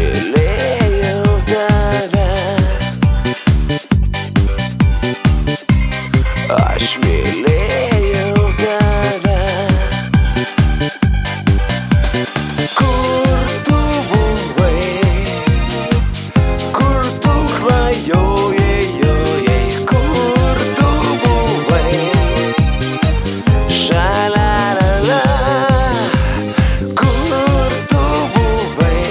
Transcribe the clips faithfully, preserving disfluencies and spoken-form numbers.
mylėjau tave, aš mylėjau tave. Kur tu buvai, kur tu klajojai, jojai, kur tu buvai, šalalala. Kur tu buvai,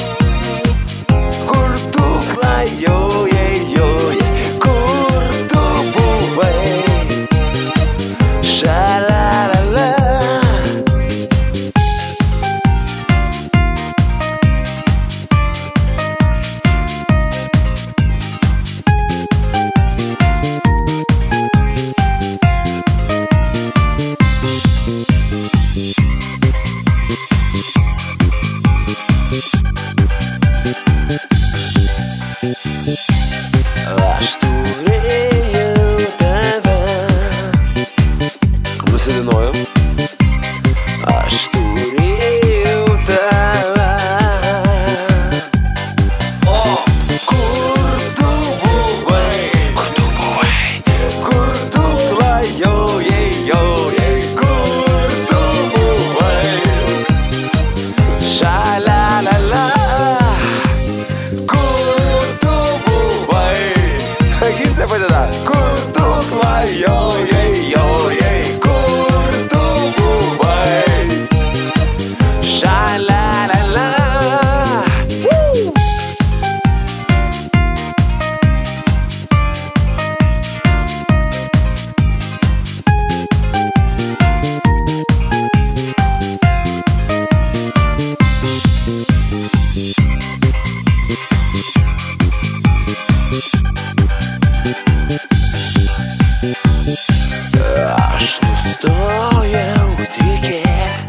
kur tu klajojai, jojai, kur tu buvai, šalalala. Aš turėjau tave. Nusidainuojam. Aš turėjau tave. O! Kur tu buvai, kur tu buvai, kur tu klajojai, jojai, kur tu buvai, šalalala. Kur tu klajojai, jojai, kur tu buvai, šalalala. Aš nustojau tikėt,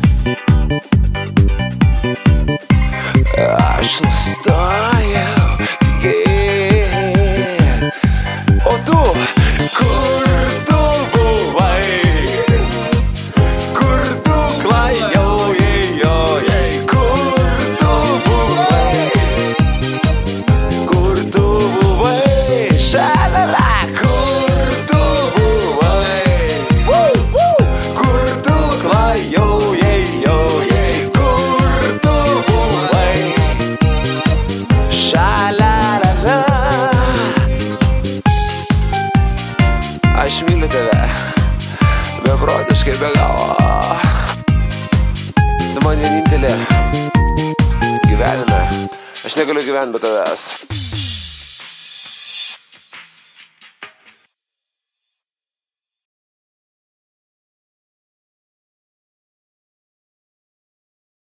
aš nustojau tikėt. O tu, kur tu buvai, kur tu klajojai, jojai, kur tu buvai, kur tu buvai, šalala. Aš myliu tave, beprotiškai be galo. Tu man vienintelė gyvenime, aš negaliu gyventi be tavęs.